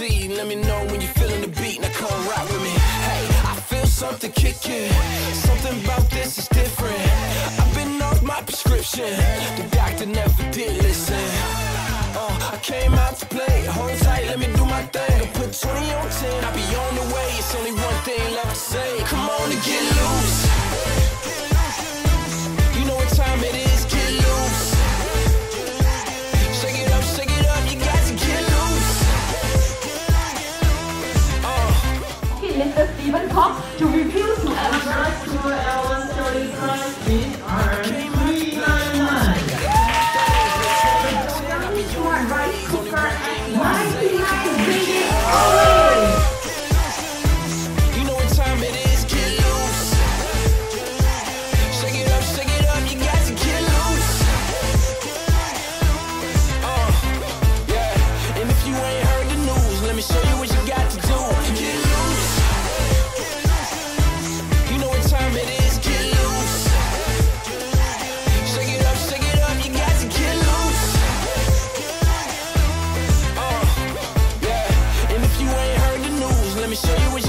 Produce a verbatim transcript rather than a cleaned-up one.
C. Let me know when you're feeling the beat. Now come rock with me. Hey, I feel something kicking. Something about this is different. I've been off my prescription. The doctor never did listen. Uh, I came out to play. Hold tight, let me do my thing. I put twenty on ten. I'll be on the way. It's only one thing left to say. Come on and get loose. You know what time it is. Get loose. Shake it up, shake it up. You got to get loose. Uh. Mister Stephen Cox to review to advance to L one thirty-five with R three ninety-nine. Smart rice cooker at ninety-nine ringgit only. You know what time it is. Get loose. Shake it up, shake it up. You got to get loose. Uh, yeah. And if you ain't heard the news, let me show you what you got to do. Get loose. You know what time it is. Get loose. Shake it up, shake it up. You got to get loose. Uh, yeah. And if you ain't heard the news, let me show you what